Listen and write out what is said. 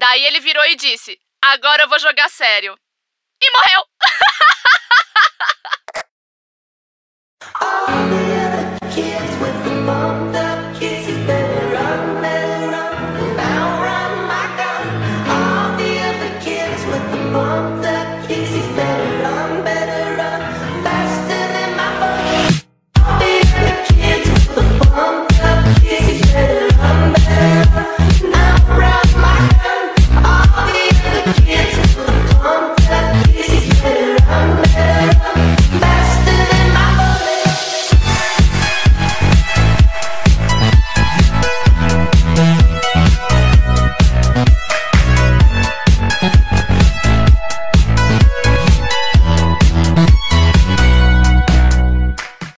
Daí ele virou e disse: agora eu vou jogar sério. E morreu!